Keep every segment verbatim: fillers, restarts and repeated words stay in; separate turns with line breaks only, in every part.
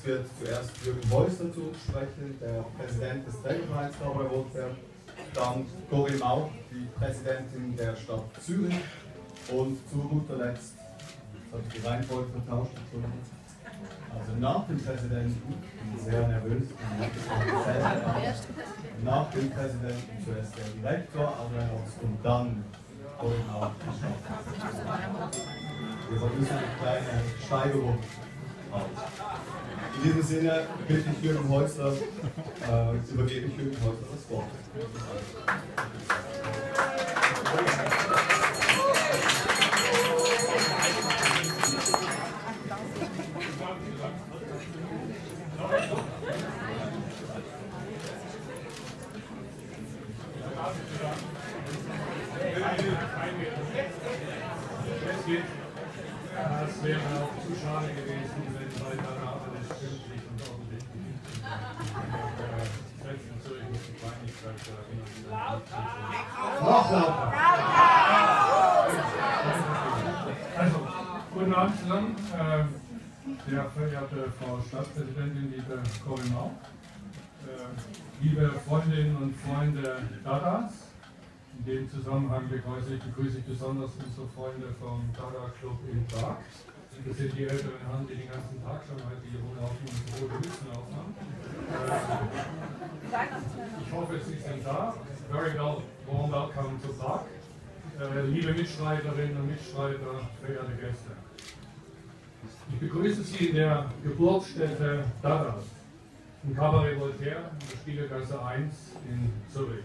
wird zuerst Jürgen Häusler zu uns sprechen, der Präsident des Trägervereins Cabaret Voltaire, dann Corinne Mau, die Präsidentin der Stadt Zürich und zu guter Letzt, jetzt habe ich die Reihenfolge vertauscht, also nach dem Präsidenten, ich bin sehr nervös, nach dem Präsidenten zuerst der Direktor Adrian Ochs und dann Corinne Mau. Wir versuchen eine kleine Steigerung aus. In diesem Sinne bitte ich Jürgen Häusler, äh, übergebe ich Jürgen Häusler das Wort.
Es wäre auch zu schade gewesen, wenn bei danach alles pünktlich und ordentlich selbst in Zürich muss die Kleinigkeit erinnern. Noch lauter! Also, guten Abend zusammen. Äh, sehr verehrte Frau Stadtpräsidentin, liebe Corinne Mau, äh, liebe Freundinnen und Freunde Dadas. In dem Zusammenhang begrüße ich, begrüße ich besonders unsere Freunde vom Dada Club in Prag. Das sind die älteren Herren, die den ganzen Tag schon heute hier rumlaufen und rote Mützen aufhaben. Äh, ich hoffe, Sie sind da. Very well, warm welcome to Prag. Äh, liebe Mitstreiterinnen und Mitstreiter, verehrte Gäste. Ich begrüße Sie in der Geburtsstätte Dadas, im Cabaret Voltaire, in der Spiegelgasse eins in Zürich.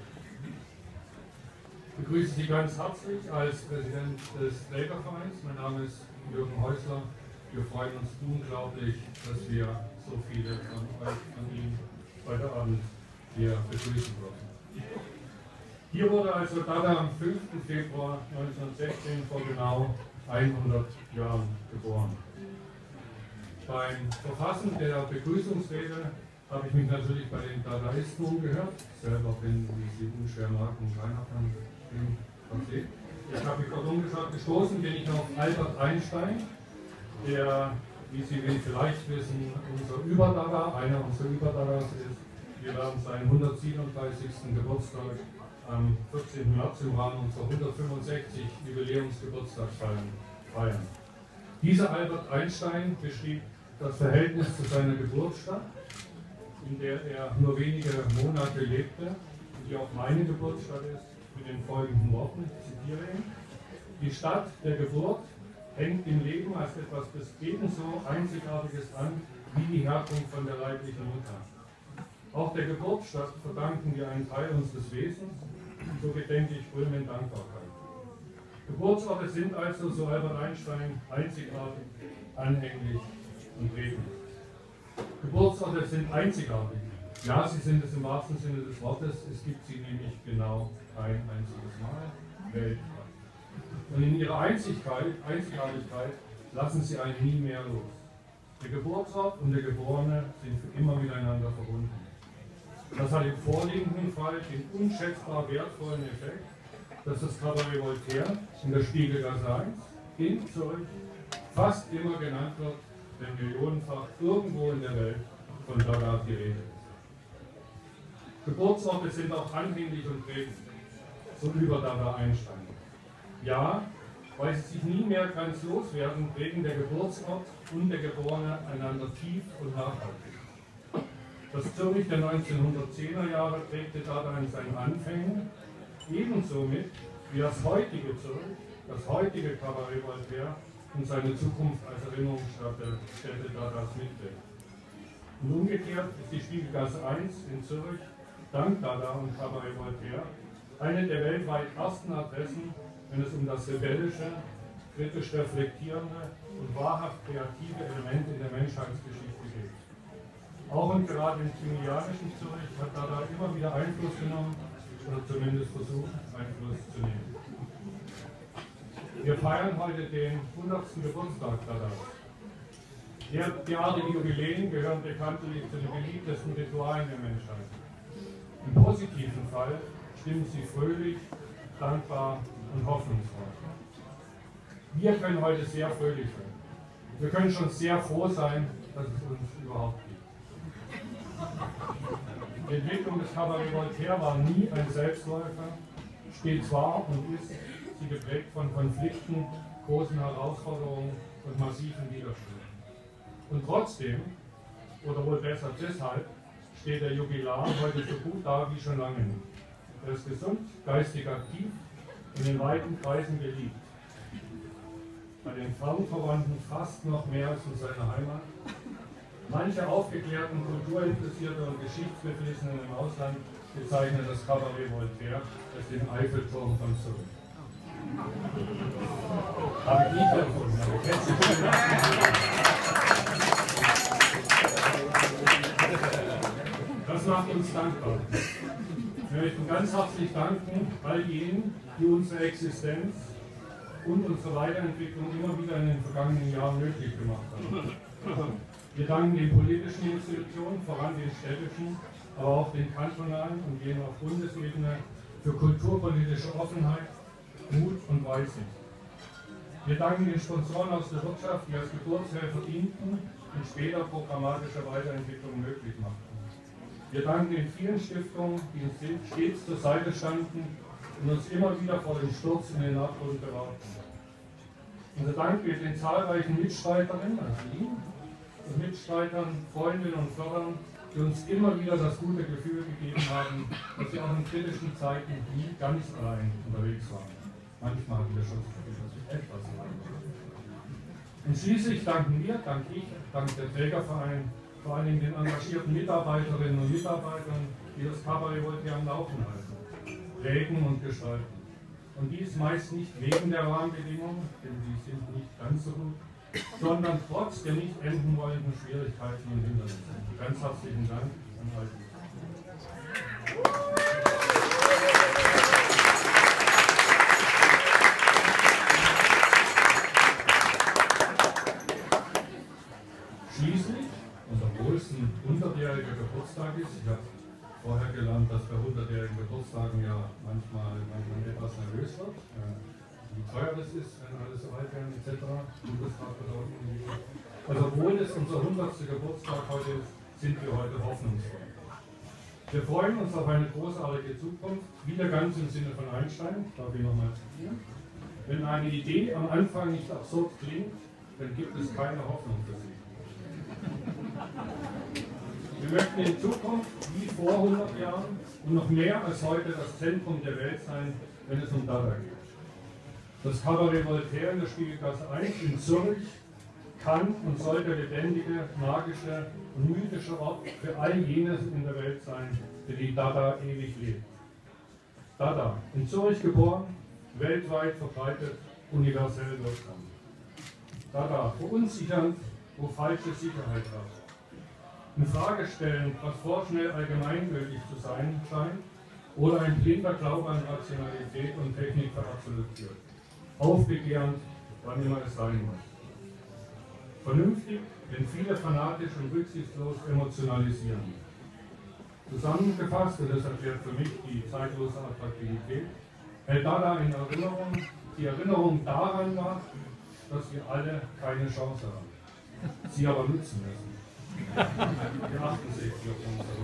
Ich begrüße Sie ganz herzlich als Präsident des Trägervereins. Mein Name ist Jürgen Häusler. Wir freuen uns unglaublich, dass wir so viele von euch, von Ihnen heute Abend hier begrüßen dürfen. Hier wurde also Dada am fünften Februar neunzehnhundertsechzehn vor genau hundert Jahren geboren. Beim Verfassen der Begrüßungsrede habe ich mich natürlich bei den Dadaisten umgehört. Selber bin, wie Sie unschwer merken, keiner von dem versteht. Ich habe mich dort umgeschaut, gestoßen bin ich auf Albert Einstein, der, wie Sie vielleicht wissen, unser Überdada, einer unserer Überdadas ist. Wir werden seinen hundertsiebenunddreißigsten Geburtstag am vierzehnten März im Rahmen unserer hundertfünfundsechzig Jubiläumsgeburtstagsfeiern feiern. Dieser Albert Einstein beschrieb das Verhältnis zu seiner Geburtsstadt, in der er nur wenige Monate lebte, die auch meine Geburtsstadt ist, mit den folgenden Worten, ich zitiere ihn: Die Stadt der Geburt hängt im Leben als etwas ebenso Einzigartiges an wie die Herkunft von der leiblichen Mutter. Auch der Geburtsstadt verdanken wir einen Teil unseres Wesens, so gedenke ich rührend Dankbarkeit. Geburtsorte sind also, so Albert Einstein, einzigartig, anhänglich und redlich. Geburtsorte sind einzigartig. Ja, sie sind es im wahrsten Sinne des Wortes, es gibt sie nämlich genau kein einziges Mal weltweit. Und in ihrer Einzigkeit, Einzigartigkeit lassen sie einen nie mehr los. Der Geburtsort und der Geborene sind für immer miteinander verbunden. Das hat im vorliegenden Fall den unschätzbar wertvollen Effekt, dass das Cabaret Voltaire in der Spiegelgasse eins in Zürich fast immer genannt wird, wenn millionenfach irgendwo in der Welt von Dada die Rede ist. Geburtsorte sind auch anhänglich und prägend, so über Dada Einstein. Ja, weil sie sich nie mehr ganz loswerden, prägen der Geburtsort und der Geborene einander tief und nachhaltig. Das Zürich der neunzehnhundertzehner Jahre prägte Dada in seinen Anfängen, ebenso mit wie das heutige Zürich, das heutige Cabaret Voltaire und seine Zukunft als Erinnerungsstätte Dadas mitträgt. Und umgekehrt ist die Spiegelgasse eins in Zürich, dank Dada und Cabaret Voltaire, eine der weltweit ersten Adressen, wenn es um das rebellische, kritisch reflektierende und wahrhaft kreative Element in der Menschheitsgeschichte geht. Auch und gerade im kenianischen Zürich hat Dada immer wieder Einfluss genommen oder zumindest versucht, Einfluss zu nehmen. Wir feiern heute den hundertsten Geburtstag Dadas. Der, derartige Jubiläen gehören bekanntlich zu den beliebtesten Ritualen der Menschheit. Im positiven Fall stimmen sie fröhlich, dankbar und hoffnungsvoll. Wir können heute sehr fröhlich sein. Wir können schon sehr froh sein, dass es uns überhaupt gibt. Die Entwicklung des Cabaret Voltaire war nie ein Selbstläufer, stets war und ist sie geprägt von Konflikten, großen Herausforderungen und massiven Widerständen. Und trotzdem, oder wohl besser deshalb, steht der Jubilar heute so gut da wie schon lange nicht. Er ist gesund, geistig aktiv und in weiten Kreisen beliebt. Bei den Frauenverwandten fast noch mehr als in seiner Heimat. Manche aufgeklärten, kulturinteressierte und Geschichtsbeflissenen im Ausland bezeichnen das Cabaret Voltaire als den Eiffelturm von Zürich. Habe ich nicht erfunden, aber ich hätte es schon Das macht uns dankbar. Wir möchten ganz herzlich danken all jenen, die unsere Existenz und unsere Weiterentwicklung immer wieder in den vergangenen Jahren möglich gemacht haben. Wir danken den politischen Institutionen, voran den städtischen, aber auch den kantonalen und jenen auf Bundesebene für kulturpolitische Offenheit, Mut und Weitsicht. Wir danken den Sponsoren aus der Wirtschaft, die als Geburtshelfer dienten und später programmatische Weiterentwicklung möglich machten. Wir danken den vielen Stiftungen, die uns stets zur Seite standen und uns immer wieder vor dem Sturz in den Abgrund bewahrten. Unser Dank gilt den zahlreichen Mitstreiterinnen, also Ihnen, und Mitstreitern, Freundinnen und Fördern, die uns immer wieder das gute Gefühl gegeben haben, dass wir auch in kritischen Zeiten nie ganz allein unterwegs waren. Manchmal hatten wir schon das Gefühl, dass wir etwas allein waren. Und schließlich danken wir, dank ich, dank der Trägerverein, vor allen Dingen den engagierten Mitarbeiterinnen und Mitarbeitern, die das Cabaret Voltaire am Laufen halten, prägen und gestalten. Und dies meist nicht wegen der Rahmenbedingungen, denn die sind nicht ganz so gut, sondern trotz der nicht enden wollenden Schwierigkeiten und Hindernisse. Ganz herzlichen Dank an all die. Schließlich, obwohl es ein hundertjähriger Geburtstag ist, ich habe vorher gelernt, dass bei hundertjährigen Geburtstagen ja manchmal, manchmal etwas nervös wird, äh, wie teuer das ist, wenn alle so alt werden, et cetera. Also obwohl es unser hundertster Geburtstag heute ist, sind wir heute hoffnungsvoll. Wir freuen uns auf eine großartige Zukunft, wieder ganz im Sinne von Einstein, darf ich nochmal zitieren. Wenn eine Idee am Anfang nicht absurd klingt, dann gibt es keine Hoffnung für sie. Wir möchten in Zukunft, wie vor hundert Jahren und noch mehr als heute, das Zentrum der Welt sein, wenn es um Dada geht. Das Cabaret Voltaire in der Spielgasse eins in Zürich kann und soll der lebendige, magische und mythische Ort für all jenes in der Welt sein, für die Dada ewig lebt. Dada, in Zürich geboren, weltweit verbreitet, universell wirksam. Dada, verunsichernd, wo falsche Sicherheit herrscht. In Frage stellen, was vorschnell allgemeingültig zu sein scheint, oder ein blinder Glaube an Rationalität und Technik verabsolutiert. Aufbegehrend, wann immer es sein muss. Vernünftig, wenn viele fanatisch und rücksichtslos emotionalisieren. Zusammengefasst, und das erklärt für mich die zeitlose Attraktivität, hält Dada in Erinnerung, die Erinnerung daran nach, dass wir alle keine Chance haben, sie aber nutzen müssen. Wir achten sich auf unsere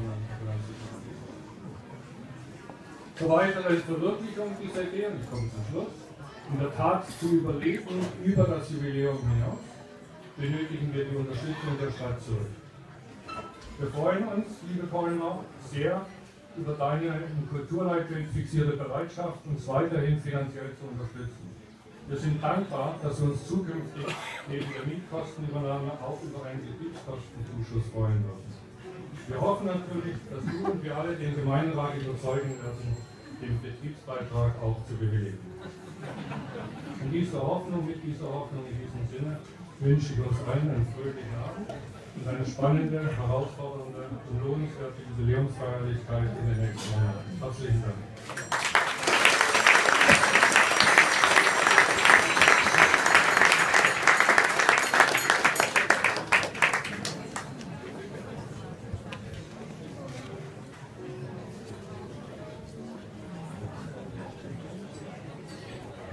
Zur weiteren Verwirklichung dieser Idee, und ich komme zum Schluss, in der Tat zu überleben über das Jubiläum hinaus, benötigen wir die Unterstützung der Stadt Zürich. Wir freuen uns, liebe Corinna, sehr über deine im Kulturleitbild fixierte Bereitschaft, uns weiterhin finanziell zu unterstützen. Wir sind dankbar, dass wir uns zukünftig neben der Mietkostenübernahme auch über einen Betriebskostenzuschuss freuen würden. Wir hoffen natürlich, dass du und wir alle den Gemeinderat überzeugen werden, den Betriebsbeitrag auch zu bewilligen. In dieser Hoffnung, mit dieser Hoffnung, in diesem Sinne, wünsche ich uns allen einen fröhlichen Abend und eine spannende, herausfordernde und lohnenswerte Jubiläumsfeierlichkeit in den nächsten Monaten. Herzlichen Dank.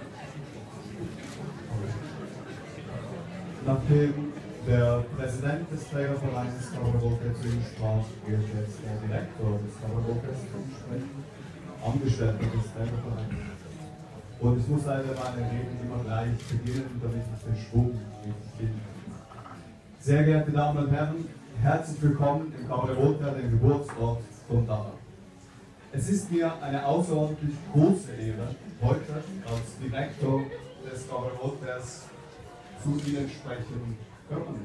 Nachdem der Präsident des Trägervereins Kabarett zu ihm sprach, wird jetzt der Direktor des Kabarett sprechen, Angestellter des Trägervereins. Und ich muss leider meine Reden immer gleich beginnen, damit ich den Schwung richtig finde. Sehr geehrte Damen und Herren, herzlich willkommen im Kabarett, dem Geburtsort von Dada. Es ist mir eine außerordentlich große Ehre, heute als Direktor des Kabaretts zu Ihnen sprechen können.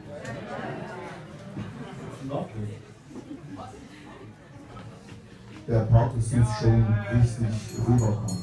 Der Part ist jetzt schon richtig rüberkommen.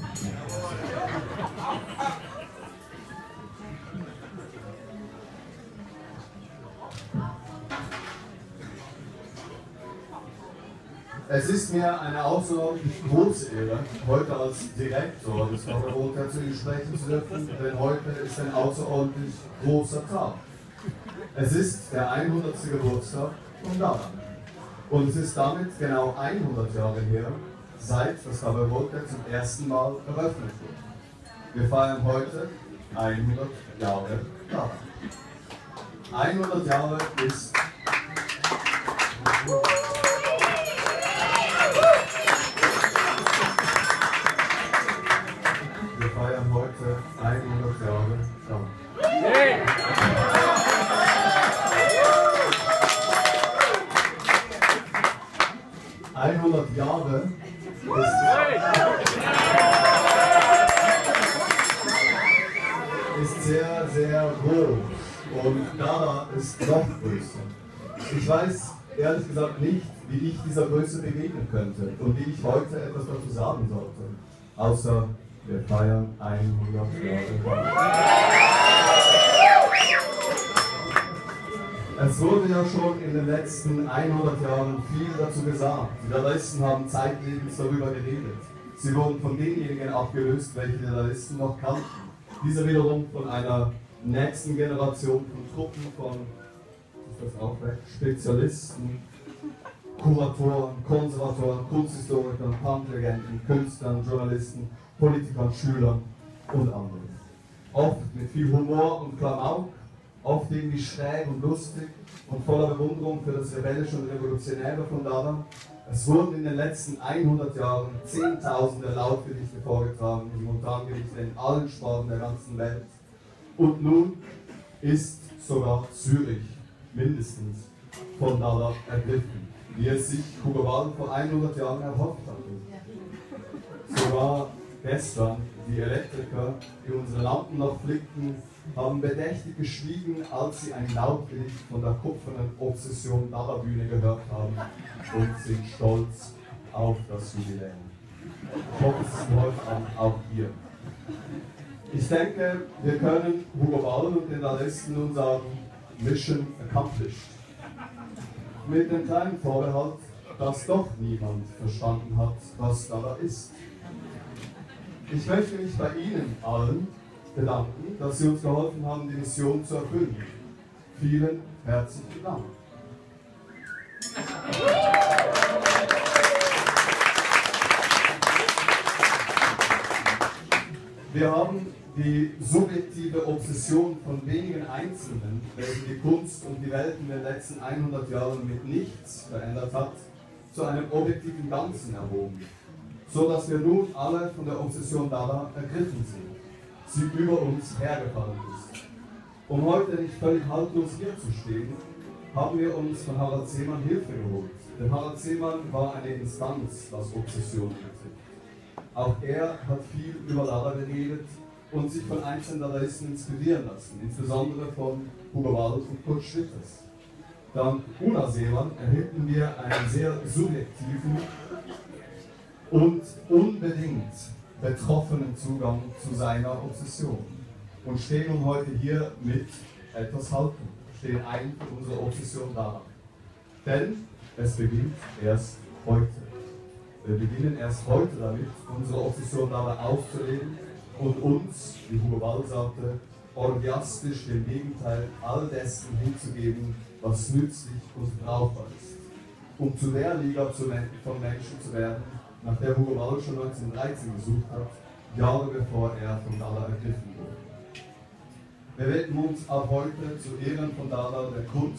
Es ist mir eine außerordentlich große Ehre, heute als Direktor des Kabarett zu Ihnen sprechen zu dürfen, denn heute ist ein außerordentlich großer Tag. Es ist der hundertste Geburtstag von Dada. Und es ist damit genau hundert Jahre her, seit das Kabarett zum ersten Mal eröffnet wurde. Wir feiern heute hundert Jahre Dada. hundert Jahre ist Wir feiern heute hundert Jahre Dada. Hey. hundert Jahre ist, ist sehr, sehr groß und Dada ist noch größer. Ich weiß ehrlich gesagt nicht, wie ich dieser Größe begegnen könnte und wie ich heute etwas dazu sagen sollte, außer wir feiern hundert Jahre. Es wurde ja schon in den letzten hundert Jahren viel dazu gesagt. Die Dadaisten haben zeitlebens darüber geredet. Sie wurden von denjenigen abgelöst, welche die Dadaisten noch kannten. Diese wiederum von einer nächsten Generation von Truppen von ist das auch weg, Spezialisten, Kuratoren, Konservatoren, Kunsthistorikern, Punklegenden, Künstlern, Journalisten, Politikern, Schülern und anderen. Oft mit viel Humor und Klamauk, oft irgendwie schräg und lustig und voller Bewunderung für das Rebellische und Revolutionäre von Dada. Es wurden in den letzten hundert Jahren Zehntausende Lautgedichte vorgetragen, Simultangedichte in allen Sprachen der ganzen Welt. Und nun ist sogar Zürich mindestens von Dada ergriffen, wie es sich Hugo Ball vor hundert Jahren erhofft hatte. Sogar gestern die Elektriker, die unsere Lampen noch flickten, haben bedächtig geschwiegen, als sie ein Lautgedicht von der kupfernen Obsession Dada Bühne gehört haben und sind stolz auf das Jubiläum. Ich hoffe, es ist heute Abend auch hier. Ich denke, wir können Hugo Ball und den Dadaisten nun sagen, Mission accomplished. Mit dem kleinen Vorbehalt, dass doch niemand verstanden hat, was Dada ist. Ich möchte mich bei Ihnen allen bedanken, dass Sie uns geholfen haben, die Mission zu erfüllen. Vielen herzlichen Dank. Wir haben die subjektive Obsession von wenigen Einzelnen, welche die Kunst und die Welt in den letzten hundert Jahren mit nichts verändert hat, zu einem objektiven Ganzen erhoben, so dass wir nun alle von der Obsession Dada ergriffen sind, sie über uns hergefallen ist. Um heute nicht völlig haltlos hier zu stehen, haben wir uns von Harald Seemann Hilfe geholt. Denn Harald Seemann war eine Instanz, was Obsession betrifft. Auch er hat viel über Dada geredet und sich von einzelnen Dadaisten inspirieren lassen, insbesondere von Hugo Ball und Kurt Schwitters. Dank Una Seemann erhielten wir einen sehr subjektiven und unbedingt betroffenen Zugang zu seiner Obsession und stehen nun heute hier mit etwas Haltung, stehen ein für unsere Obsession Dada. Denn es beginnt erst heute. Wir beginnen erst heute damit, unsere Obsession Dada auszuleben und uns, wie Hugo Ball sagte, orgiastisch dem Gegenteil all dessen hinzugeben, was nützlich und brauchbar ist, um zu der Liga von Menschen zu werden, nach der Hugo Ball schon neunzehnhundertdreizehn gesucht hat, Jahre bevor er von Dada ergriffen wurde. Wir widmen uns ab heute zu Ehren von Dada der Kunst,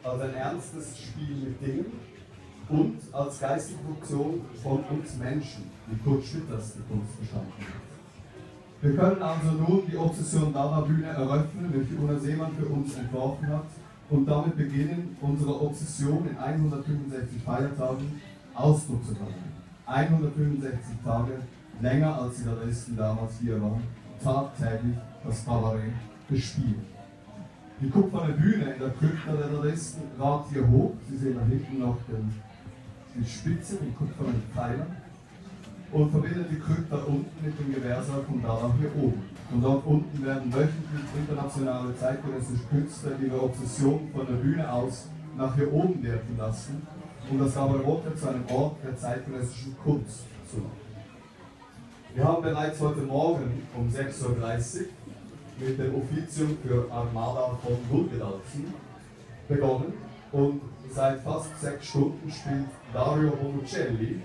als ein ernstes Spiel mit Dingen und als geistige Funktion von uns Menschen, wie Kurt Schwitters die Kunst verstanden hat. Wir können also nun die Obsession Dada-Bühne eröffnen, welche Una Seemann für uns entworfen hat, und damit beginnen, unserer Obsession in hundertfünfundsechzig Feiertagen Ausdruck zu verleihen. hundertfünfundsechzig Tage, länger als die Dadaisten damals hier waren, tagtäglich das Kabarett gespielt. Die kupferne Bühne in der Krypta der Dadaisten ragt hier hoch. Sie sehen da hinten noch den, die Spitze, den kupfernen Pfeiler, und verbindet die Krypta unten mit dem Gewehrsaal von Dada hier oben. Und dort unten werden wöchentlich internationale zeitgenössische Künstler ihre Obsession von der Bühne aus nach hier oben wirken lassen, um das Kabarett zu einem Ort der zeitgenössischen Kunst zu machen. Wir haben bereits heute Morgen um sechs Uhr dreißig mit dem Offizium für Armada von Gulgedalzen begonnen und seit fast sechs Stunden spielt Dario Bonuccelli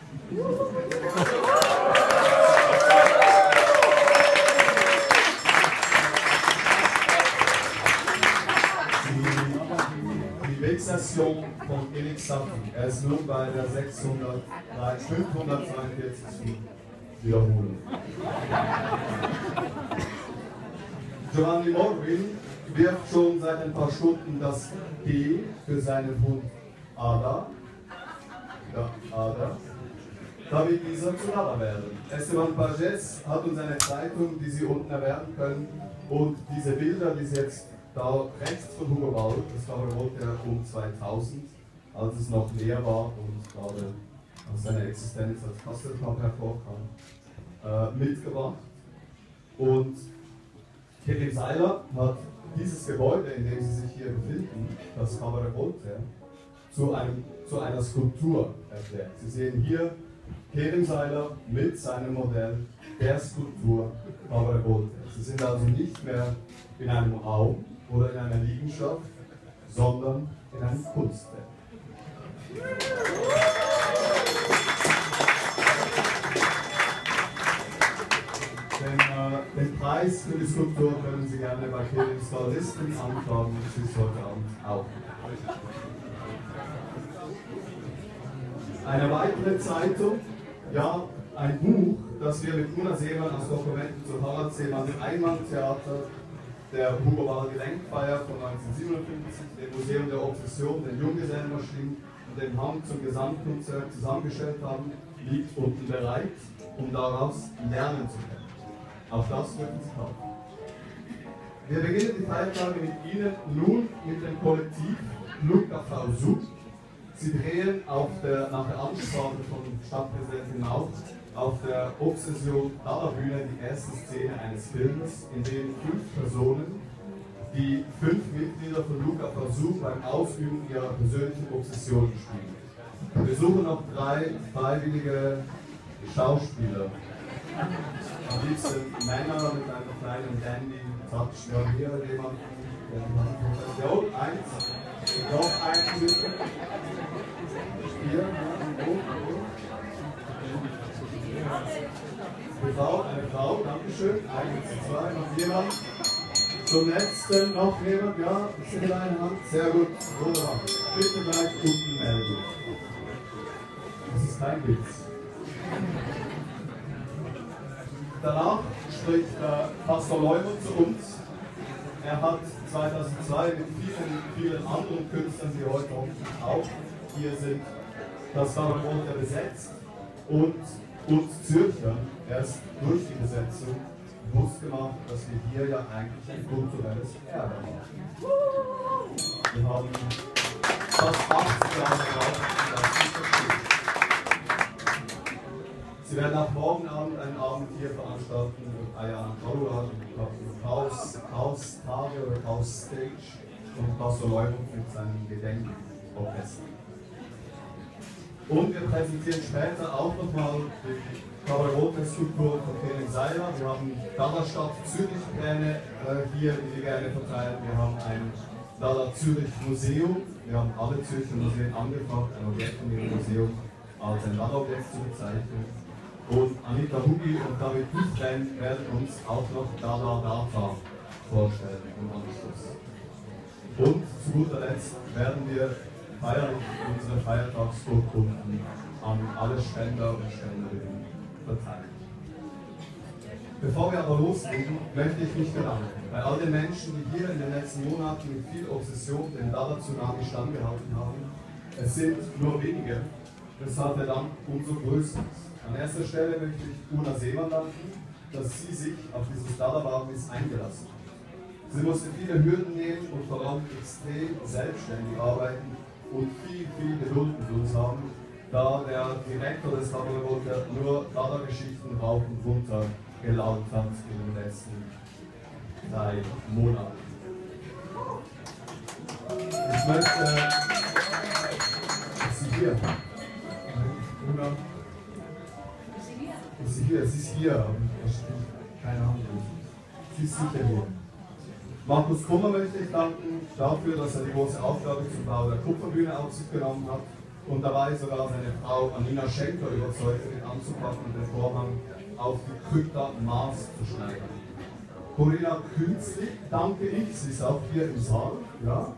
die, die Vexation von Elik Satie. Er ist nun bei der fünfhundertzweiundvierzigsten Wiederholung. Giovanni Morvin wirft schon seit ein paar Stunden das P für seinen Hund Ada, ja, Ada, damit dieser zu Dada werden. Esteban Pages hat uns eine Zeitung, die Sie unten erwerben können, und diese Bilder, die Sie jetzt da rechts von Hugo Ball, das war ja um zweitausend, als es noch leer war und gerade aus seiner Existenz als Kastelknapp hervorkam, äh, mitgebracht. Und Kerim Seiler hat dieses Gebäude, in dem Sie sich hier befinden, das Cabaret Voltaire, zu, einem, zu einer Skulptur erklärt. Sie sehen hier Kerim Seiler mit seinem Modell der Skulptur Cabaret Voltaire. Sie sind also nicht mehr in einem Raum oder in einer Liegenschaft, sondern in einem Kunstwerk. Den, äh, den Preis für die Skulptur können Sie gerne bei Kerims Galeristen anfragen, das ist heute Abend auch. Eine weitere Zeitung, ja, ein Buch, das wir mit Una Seemann als Dokumenten zu Harald Seemann im Einmanntheater der Hugo Ball Gedenkfeier von neunzehnhundertsiebenundfünfzig, dem Museum der Obsession, den Junggesellenmaschinen und dem Hang zum Gesamtkonzert zusammengestellt haben, liegt unten bereit, um daraus lernen zu können. Auch das wird uns kaufen. Wir beginnen die Feiertage mit Ihnen nun mit dem Kollektiv Luca Fausou. Sie drehen auf der, nach der Ansprache von Stadtpräsidentin Maut auf der Obsession Dada-Bühne die erste Szene eines Filmes, in dem fünf Personen, die fünf Mitglieder von Luca Fausou beim Ausüben ihrer persönlichen Obsession spielen. Wir suchen noch drei freiwillige Schauspieler. Am liebsten Männer mit einem kleinen Dandy-Touch. Wir haben hier jemanden, der die Hand hochhält. Ja, und eins. Noch eins bitte. Hier, ja, oh, oh. Eine Frau, eine Frau, dankeschön. Eins, zwei, noch jemand. Zum letzten noch jemand, ja, ist in deiner Hand. Sehr gut, wunderbar. Bitte gleich unten melden. Das ist kein Witz. Danach spricht äh, Pastor Leumann zu uns. Er hat zweitausendzwei mit vielen, vielen anderen Künstlern, die heute auch hier sind, das Cabaret besetzt und uns Zürcher erst durch die Besetzung bewusst gemacht, dass wir hier ja eigentlich ein kulturelles Erbe haben. Wir haben fast achtzig Jahre gebraucht, um das zu verstehen. Sie werden auch morgen Abend einen Abend hier veranstalten mit Ayana Kalura, Chaos, Chaos Tage oder Chaos Stage und Pastor Leumann mit seinem Gedenkorchester. Und wir präsentieren später auch nochmal die Cabaret-Skulptur von Kerim Seiler. Wir haben Dada Stadt Zürich Pläne äh, hier, die wir gerne verteilen. Wir haben ein Dada Zürich Museum. Wir haben alle Zürcher Museen angefragt, ein Objekt in ihrem Museum als ein Dada-Objekt zu bezeichnen. Und Anita Hugi und David Buchstein werden uns auch noch Dada Data vorstellen im Anschluss. Und zu guter Letzt werden wir feierlich unsere Feiertagsurkunden an alle Spender und Spenderinnen verteilen. Bevor wir aber loslegen, möchte ich mich bedanken bei all den Menschen, die hier in den letzten Monaten mit viel Obsession dem Dollar-Tsunami standgehalten haben. Es sind nur wenige, weshalb der Dank umso größer ist. An erster Stelle möchte ich Una Seemann danken, dass sie sich auf dieses Dollarwagnis eingelassen hat. Sie musste viele Hürden nehmen und vor allem extrem selbstständig arbeiten und viel, viel Geduld mit uns haben, da der Direktor des Dollar nur Dollargeschichten rauf und runter gelaunt hat in den letzten drei Monaten. Ich möchte... Ist sie hier? Una? Ist sie hier? Sie ist hier, aber da steht keine Ahnung. Sie ist sicher hier. Markus Kummer möchte ich danken dafür, dass er die große Aufgabe zum Bau der Kupferbühne auf sich genommen hat und dabei sogar seine Frau Anina Schenker überzeugt, den anzupacken und den Vorhang auf die Krypta Mars zu schneiden. Corinna Künstlich danke ich, sie ist auch hier im Saal, ja,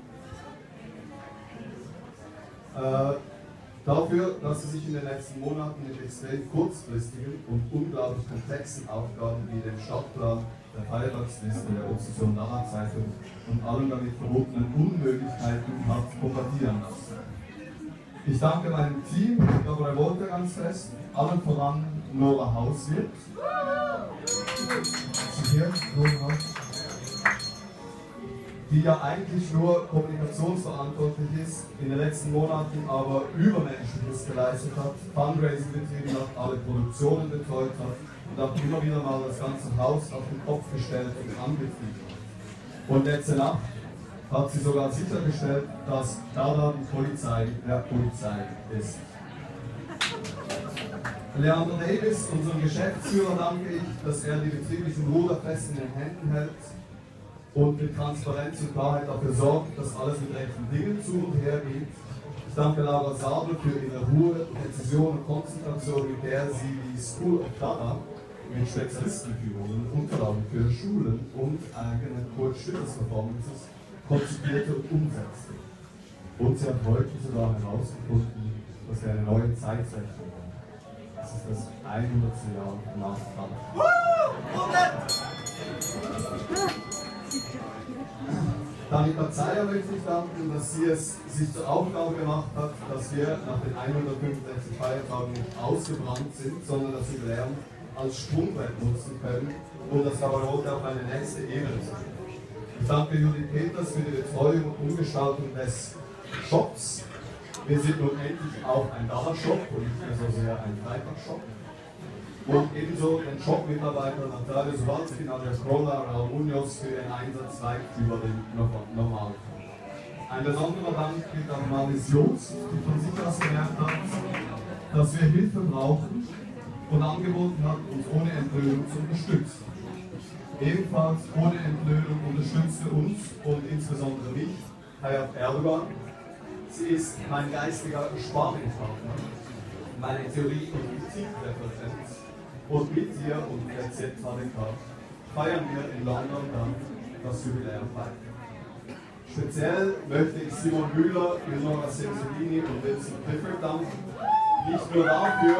äh, dafür, dass sie sich in den letzten Monaten mit extrem kurzfristigen und unglaublich komplexen Aufgaben wie dem Stadtplan, der Feiertagsliste, der Opposition Dollar-Zeitung und allen damit verbundenen Unmöglichkeiten hat bombardieren lassen. Ich danke meinem Team, Doctor Revolta ganz fest, allen voran Nora Hauswirt. Sie hier, Nora Hauswirt. Die ja eigentlich nur kommunikationsverantwortlich ist, in den letzten Monaten aber Übermenschliches geleistet hat, Fundraising betrieben hat, alle Produktionen betreut hat und auch immer wieder mal das ganze Haus auf den Kopf gestellt und angetrieben hat. Und letzte Nacht hat sie sogar sichergestellt, dass Dada die Polizei der Polizei ist. Leander Davis, unserem Geschäftsführer, danke ich, dass er die betrieblichen Ruder fest in den Händen hält und mit Transparenz und Klarheit dafür sorgt, dass alles mit rechten Dingen zu und her geht. Ich danke Laura Sabel für ihre Ruhe, Präzision und Konzentration, mit der sie die School of Dada mit Spezialistenführungen, Unterlagen für Schulen und eigene Coach-Performances konzipierte und umsetzte. Und sie hat heute sogar herausgefunden, dass wir eine neue Zeitrechnung haben. Das ist das hundertste Jahr nach Dada. Danica Zeyer möchte ich danken, dass sie es sich zur Aufgabe gemacht hat, dass wir nach den hundertfünfundsechzig Feiertagen nicht ausgebrannt sind, sondern dass wir Lärm als Sprungbrett nutzen können und das Kabarett auf eine nächste Ebene zu bringen. Ich danke Judith Peters für die Betreuung und Umgestaltung des Shops. Wir sind nun endlich auch ein Dollar-Shop und nicht mehr so sehr ein Freitag-Shop. Und ebenso den Shop-Mitarbeiter Natalia Suwalski, Nadja Kroller, Raul Munoz für ihren Einsatz weit über den Normalfall. Ein besonderer Dank geht an Marlies Jost, die von sich aus gemerkt hat, dass wir Hilfe brauchen und angeboten hat, uns ohne Entlöhnung zu unterstützen. Ebenfalls ohne Entlöhnung unterstützte uns und insbesondere mich Hayat Erdogan. Sie ist mein geistiger Sparringspartner, meine Theorie- und Politikreferenz. Und mit ihr und der Z H D K feiern wir in London dann das Jubiläum weiter. Speziell möchte ich Simon Müller, Eleonora Sensolini und Vincent Clifford danken. Nicht nur dafür,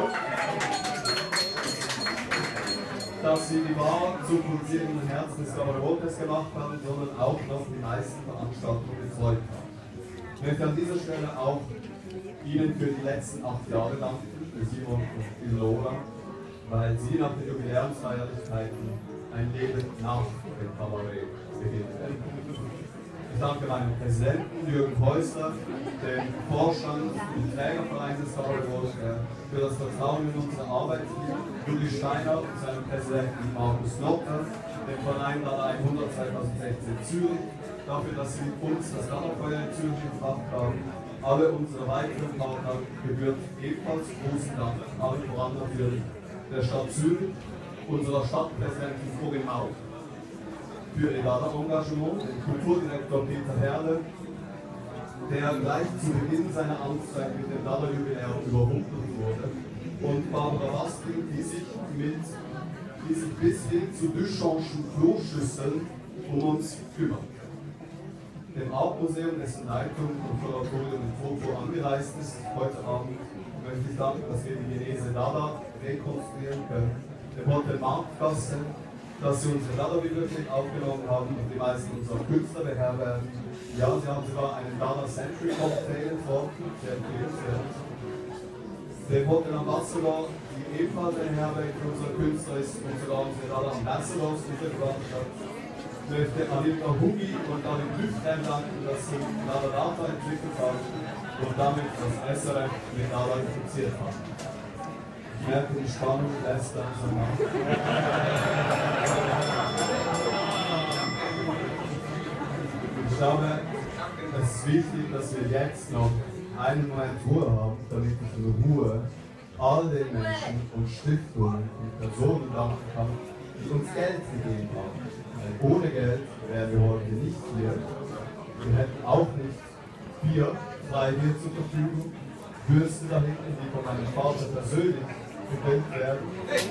dass sie die Wahl zum pulsierenden Herzen des Kabarettes gemacht haben, sondern auch noch die meisten Veranstaltungen betreut haben. Ich möchte an dieser Stelle auch Ihnen für die letzten acht Jahre danken, für Simon und Eleonora, weil Sie nach den Jubiläumsfeierlichkeiten ein Leben nach dem Kabarett beginnen werden. Ich danke meinem Präsidenten Jürgen Häusler, dem Vorstand und Trägerverein des Kabaretts für das Vertrauen in unsere Arbeit, Juli Steiner und seinem Präsidenten Markus Notter, dem Verein Dada hundert zweitausendsechzehn Zürich, dafür, dass sie mit uns das Dada-Feuer in Zürich gebracht haben. Alle unsere weiteren Partner gebührt ebenfalls großen Dank, allen voran natürlich der Stadt Zürich, unserer Stadtpräsidentin Corinna Mau, für ihr Dada-Engagement, den Kulturdirektor Peter Herle, der gleich zu Beginn seiner Amtszeit mit dem Dada-Jubiläum überrumpelt wurde, und Barbara Wasting, die sich, mit, die sich bis hin zu Duchamps Kloschüsseln um uns kümmert. dem Artmuseum, dessen Leitung und Kuratorium in Foto angereist ist. Heute Abend möchte ich danken, dass wir die Genese Dada rekonstruieren können. Dem Hotel Marktgasse, dass sie unsere Dada-Bibliothek aufgenommen haben und die meisten unserer Künstler beherbergen. Ja, sie haben sogar einen Dada Century Cocktail entworfen, sehr empfehlenswert. Dem Hotel Ambassador, die ebenfalls eine Herberge für unsere Künstler ist und sogar unsere Dada Ambassadors untergebracht hat. Ich möchte Anita Hugi und David Lüftgen danken, dass sie Dada Data entwickelt haben und damit das S R F mit Dada infiziert haben. Ich merke, die Spannung lässt langsam nach. Ich glaube, es ist wichtig, dass wir jetzt noch einen Moment Ruhe haben, damit ich in Ruhe all den Menschen und Stiftungen und Personen danken kann, die uns Geld gegeben haben. Denn ohne Geld wären wir heute nicht hier. Wir hätten auch nicht Bier frei hier zur Verfügung, Würste da hinten, die von meinem Vater persönlich gefilmt werden.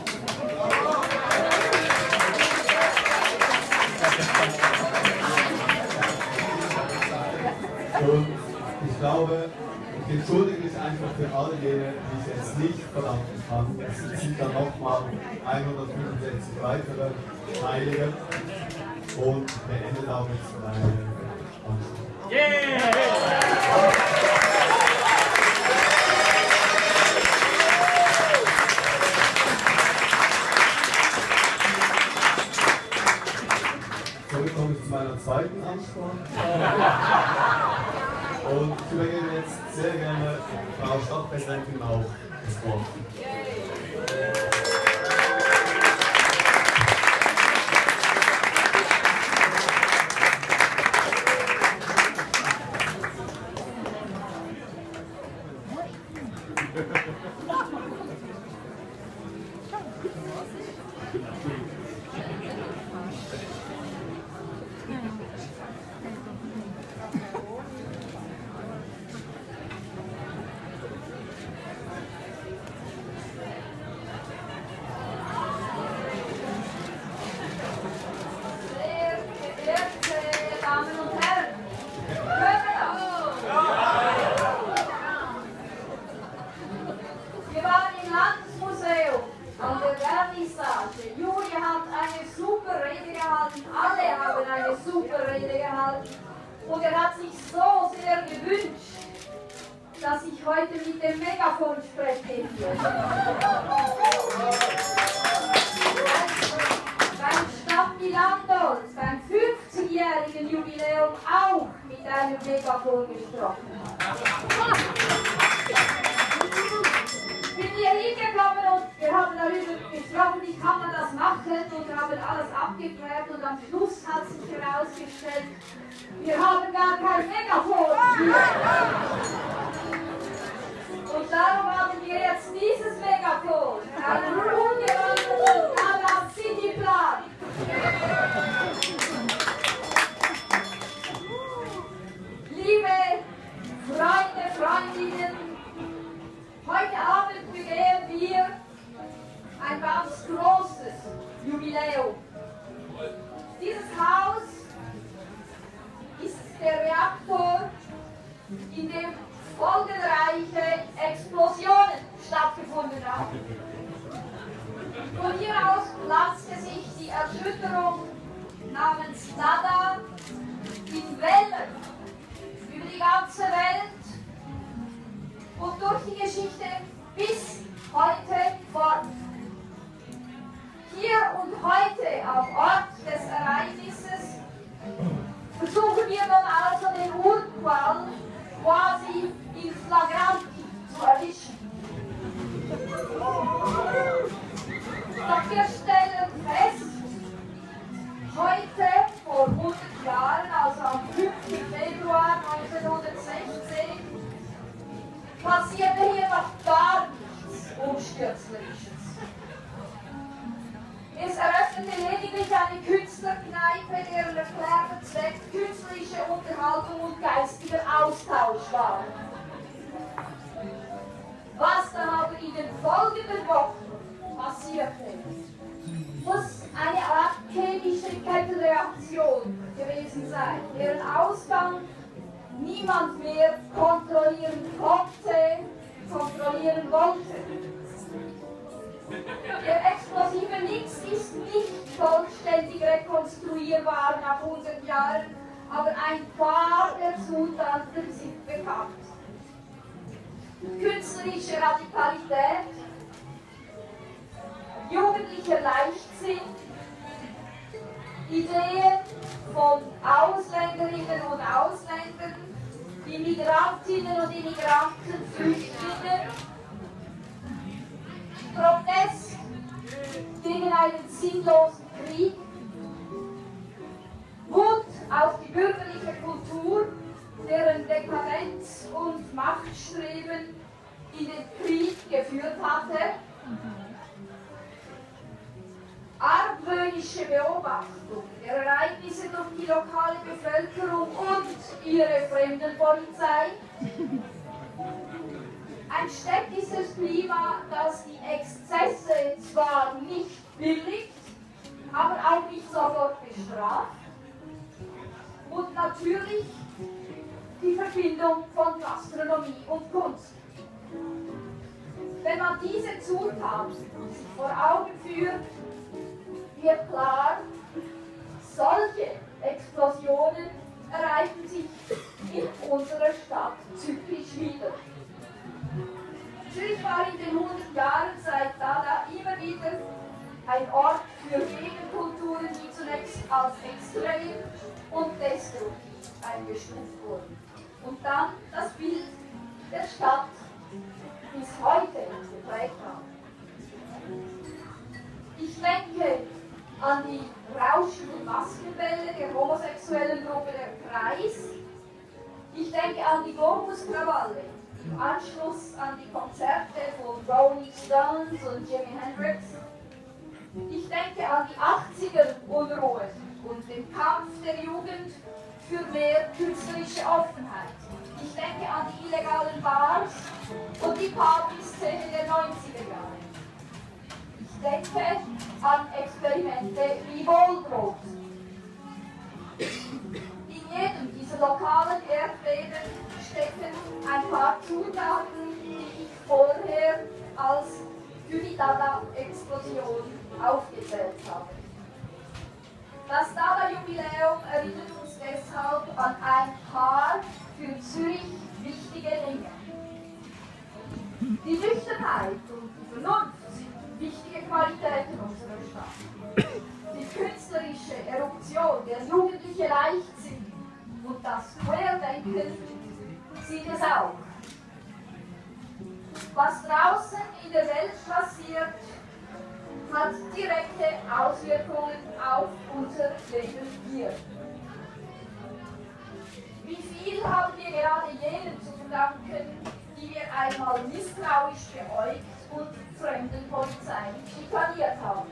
Und ich glaube, ich entschuldige mich einfach für all jene, die ich jetzt nicht verdanken kann. Es sind dann nochmal hundertfünfundsechzig weitere Heilige und beende damit meine Ansprache. Yeah! Somit komme ich zu meiner zweiten Ansprache. Und ich übergebe jetzt sehr gerne Frau Stadtpräsidentin Mauch das Wort.
Und er hat sich so sehr gewünscht, dass ich heute mit dem Megafon spreche hier. Beim Stadt Milandos, beim fünfzigjährigen Jubiläum auch mit einem Megafon gesprochen habe. Ich bin hier hingekommen und wir haben darüber gesprochen, wie kann man das machen, und wir haben alles abgeklärt und am Schluss hat sich herausgestellt, wir haben gar kein Megafon. Und darum haben wir jetzt dieses Megafon, einen umgewandelten Dada Cityplan. Liebe Freunde, Freundinnen, heute Abend begehen wir ein ganz großes Jubiläum. Dieses Haus ist der Reaktor, in dem folgenreiche Explosionen stattgefunden haben. Von hier aus pflanzte sich die Erschütterung namens Dada in Wellen über die ganze Welt und durch die Geschichte bis heute fort. Hier und heute am Ort des Ereignisses versuchen wir nun also den Urquell quasi in flagranti zu erwischen. Doch wir stellen fest, heute vor hundert Jahren, also am fünften Februar neunzehnhundertsechzehn, passierte hier noch gar nichts Umstürzliches. Es eröffnete lediglich eine Künstlerkneipe, deren erklärter Zweck künstlerische Unterhaltung und geistiger Austausch war. Was dann aber in den folgenden Wochen passierte, muss eine Art chemische Kettenreaktion gewesen sein, deren Ausgang niemand mehr kontrollieren konnte, kontrollieren wollte. Der explosive Nix ist nicht vollständig rekonstruierbar nach hundert Jahren, aber ein paar der Zutaten sind bekannt. Künstlerische Radikalität, jugendlicher Leichtsinn, Ideen von Ausländerinnen und Ausländern, die Migrantinnen und Immigranten, Flüchtlinge, Protest gegen einen sinnlosen Krieg, Wut auf die bürgerliche Kultur, deren Dekadenz und Machtstreben in den Krieg geführt hatte, argwöhnische Beobachtung der Ereignisse durch die lokale Bevölkerung und ihre Fremdenpolizei, ein städtisches Klima, das die Exzesse zwar nicht billigt, aber auch nicht sofort bestraft, und natürlich die Verbindung von Gastronomie und Kunst. Wenn man diese Zutaten sich vor Augen führt, wird klar, solche Explosionen ereignen sich in unserer Stadt zyklisch wieder. Zürich war in den hundert Jahren seit Dada immer wieder ein Ort für Gegenkulturen, die zunächst als extrem und destruktiv eingestuft wurden. Und dann das Bild der Stadt bis heute geprägt haben. Ich denke an die rauschenden Maskenbälle der homosexuellen Gruppe der Kreis. Ich denke an die Globuskrawalle im Anschluss an die Konzerte von Rolling Stones und Jimi Hendrix. Ich denke an die achtziger-Unruhen und den Kampf der Jugend für mehr künstlerische Offenheit. Ich denke an die illegalen Bars und die Party-Szene der neunziger Jahre. Ich denke an Experimente wie Boldrot. In jedem dieser lokalen Erdbeben stecken ein paar Zutaten, die ich vorher als für die Dada-Explosion aufgezählt habe. Das Dada-Jubiläum erinnert uns deshalb an ein paar für Zürich wichtige Dinge. Die Nüchternheit und die Vernunft sind wichtige Qualitäten unserer Stadt. Die künstlerische Eruption, der jugendliche Leichtsinn und das Querdenken sind es auch. Was draußen in der Welt passiert, hat direkte Auswirkungen auf unser Leben hier. Wie viel haben wir gerade jenen zu verdanken, die wir einmal misstrauisch beäugt und Fremdenpolizei schikaniert haben?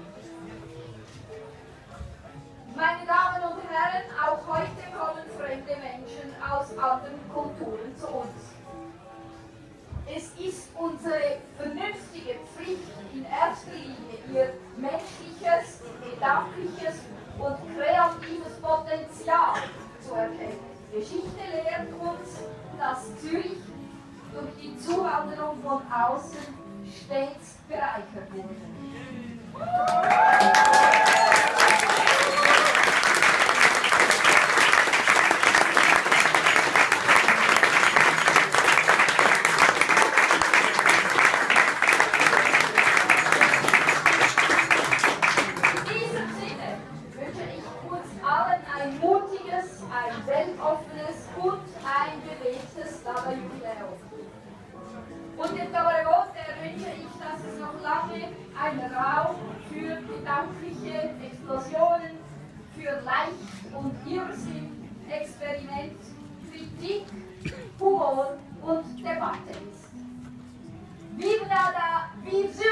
Meine Damen und Herren, auch heute kommen fremde Menschen aus anderen Kulturen zu uns. Es ist unsere vernünftige Pflicht, in erster Linie ihr menschliches, gedankliches und kreatives Potenzial zu erkennen. Geschichte lehrt uns, dass Zürich durch die Zuwanderung von außen stets bereichert wurde. Und dem Cabaret wünsche ich, dass es noch lange einen Raum für gedankliche Explosionen, für Leicht und Irrsinn, Experiment, Kritik, Humor und Debatte ist. Vive Dada, vive Zürich!